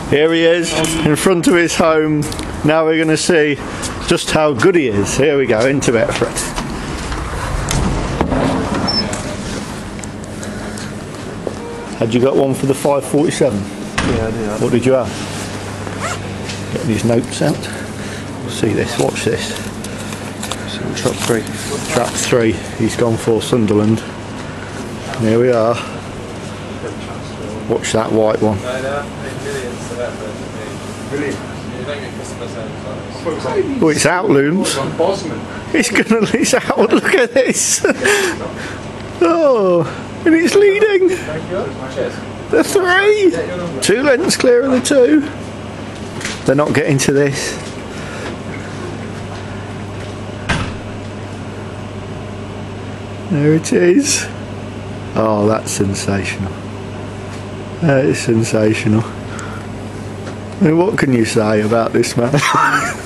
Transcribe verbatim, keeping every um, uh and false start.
Here he is, in front of his home. Now we're going to see just how good he is. Here we go, into it, Fred. Had you got one for the five forty-seven? Yeah, I did. What did you have? Getting his notes out. See this, watch this. Trap three. Trap three, he's gone for Sunderland. And here we are. Watch that white one. Oh, it's out, Loomes. It's gonna, it's out, look at this. Oh, and it's leading. The three. Two lengths clear of the two. They're not getting to this. There it is. Oh, that's sensational. That is sensational. I mean, what can you say about this man?